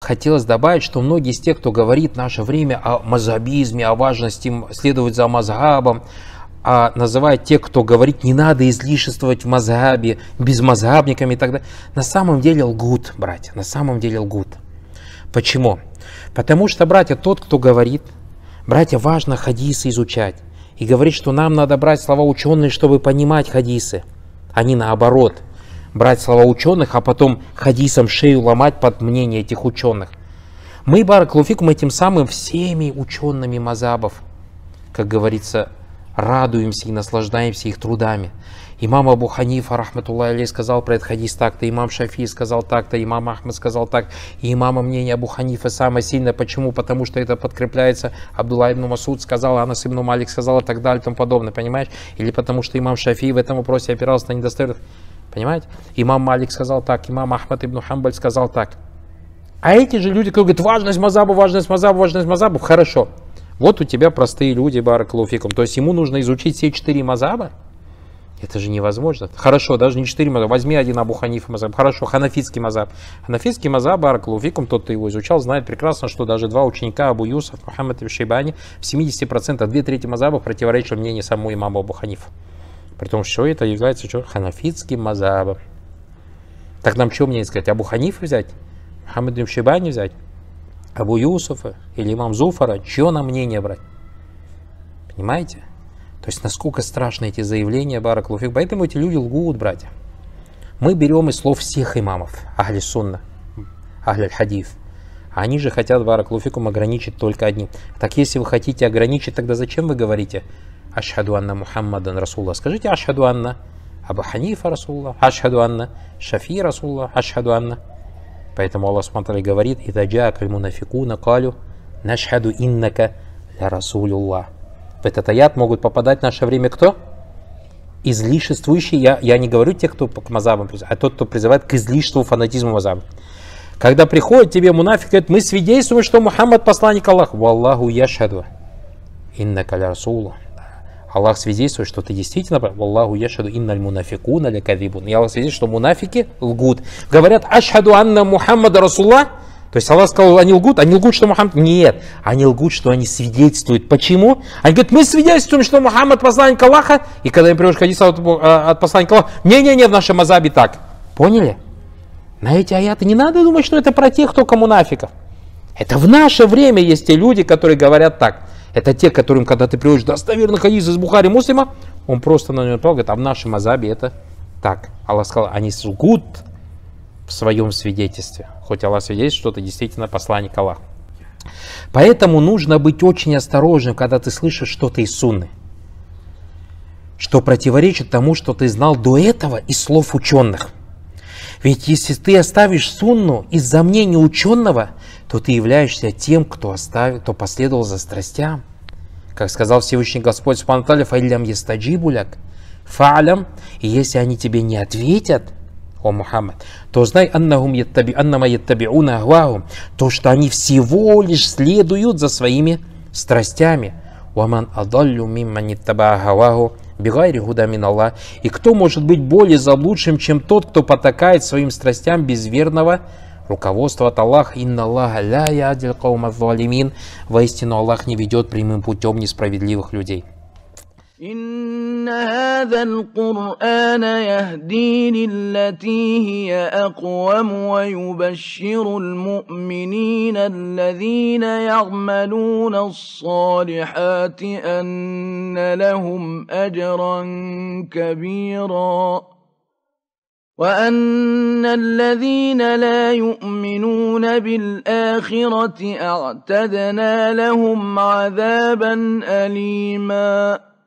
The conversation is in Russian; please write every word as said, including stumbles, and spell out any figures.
хотелось добавить, что многие из тех, кто говорит в наше время о мазхабизме, о важности следовать за мазхабом, а называет тех, кто говорит, не надо излишествовать в мазхабе, безмазхабниками и так далее, на самом деле лгут, братья, на самом деле лгут. Почему? Потому что, братья, тот, кто говорит, братья, важно хадисы изучать. И говорит, что нам надо брать слова ученых, чтобы понимать хадисы, а не наоборот. Брать слова ученых, а потом хадисам шею ломать под мнение этих ученых. Мы, баракаллаху фикум, этим самым всеми учеными мазхабов, как говорится, радуемся и наслаждаемся их трудами. Имам Абу Ханифа, рахматуллахи алейхи, сказал про этот хадис так-то, имам Шафии сказал так-то, имам Ахмад сказал так, и имама мнение Абу Ханифа самое сильное. Почему? Потому что это подкрепляется. Абдулла ибн Масуд сказал, Анас ибн Малик сказал и так далее и тому подобное, понимаешь? Или потому что имам Шафии в этом вопросе опирался на недостоверных. Понимаете? Имам Малик сказал так, имам Ахмад ибн Хамбаль сказал так. А эти же люди, которые говорят, важность мазаба, важность мазаба, важность мазаба, хорошо. Вот у тебя простые люди, баракаллаху фикум. То есть ему нужно изучить все четыре мазаба? Это же невозможно. Хорошо, даже не четыре мазаба. Возьми один Абу Ханифа мазаб. Хорошо, ханафитский мазаб. Ханафитский мазаб, баракаллаху фикум, тот, кто его изучал, знает прекрасно, что даже два ученика Абу Юсуф, Мухаммад ибн Шейбани, в семидесяти процентах, две трети мазаба противоречили мнению самого имама Абу Ханифа. При том, что это является что? Ханафитским мазабом. Так нам что мне сказать? Абу Ханифа взять? Мухаммад ибн Шейбани взять? Абу Юсуфа или имам Зуфара? Чье нам мнение брать? Понимаете? То есть, насколько страшны эти заявления, баракаллаху фик. Поэтому эти люди лгут, братья. Мы берем из слов всех имамов, ахли сунна, ахли хадис. А они же хотят, баракаллаху фикум, ограничить только одним. Так если вы хотите ограничить, тогда зачем вы говорите ашхаду анна Мухаммадан Расулла? Скажите ашхаду анна Абу Ханифа Расулла, ашхаду анна Шафи Расулла, ашхаду анна. Поэтому Аллах субхану ва тааля говорит, «Ида джаакаль мунафикуна калю нашхаду иннака ля Расулуллах». В этот аят могут попадать в наше время кто? Излишествующие. Я, я не говорю те, кто к мазабам призывает, а тот, кто призывает к излишеству, фанатизму мазаба. Когда приходит тебе мунафик, говорит, мы свидетельствуем, что Мухаммад посланник Аллаха. Валлаху яшхаду иннака ля Расулуллах. Аллах свидетельствует, что ты действительно, Аллаху яшхаду инналь мунафикуна ля кадибун. И Аллах свидетельствует, что мунафики лгут. Говорят, ашхаду анна Мухаммада Расуллах. То есть Аллах сказал, они лгут, они лгут, что Мухаммад... Нет, они лгут, что они свидетельствуют. Почему? Они говорят, мы свидетельствуем, что Мухаммад посланник Аллаха. И когда им приводишь хадис от, от посланника Аллаха, не-не-не, в нашем мазабе так. Поняли? На эти аяты не надо думать, что это про тех, кто мунафиков. Это в наше время есть те люди, которые говорят так. Это те, которым, когда ты приводишь достоверный хадис из Бухари Муслима, он просто на него говорит, а в нашем мазабе это так. Аллах сказал, они лгут в своем свидетельстве. Хоть Аллах свидетельствует, что ты действительно посланник Аллаха. Поэтому нужно быть очень осторожным, когда ты слышишь что-то из сунны, что противоречит тому, что ты знал до этого из слов ученых. Ведь если ты оставишь сунну из-за мнения ученого, то ты являешься тем, кто, оставил, кто последовал за страстям. Как сказал Всевышний Господь Субхану ва тааля, «Фа'иллям ястаджибуляк фа'алям», и если они тебе не ответят, о Мухаммад, то знай, аннахум яттаби, аннама яттабиуна ахвахум, то, что они всего лишь следуют за своими страстями. Уаман адаллю мимман яттаба ахваху бигайри худа мин Аллах. И кто может быть более заблудшим, чем тот, кто потакает своим страстям без верного руководства от Аллаха? Инна Аллаха ля яхдил каума залимин. Воистину Аллах не ведет прямым путем несправедливых людей. إن هذا القرآن يهدي للتي هي أقوم ويبشر المؤمنين الذين يعملون الصالحات أن لهم أجرا كبيرا وأن الذين لا يؤمنون بالآخرة أعتدنا لهم عذابا أليما.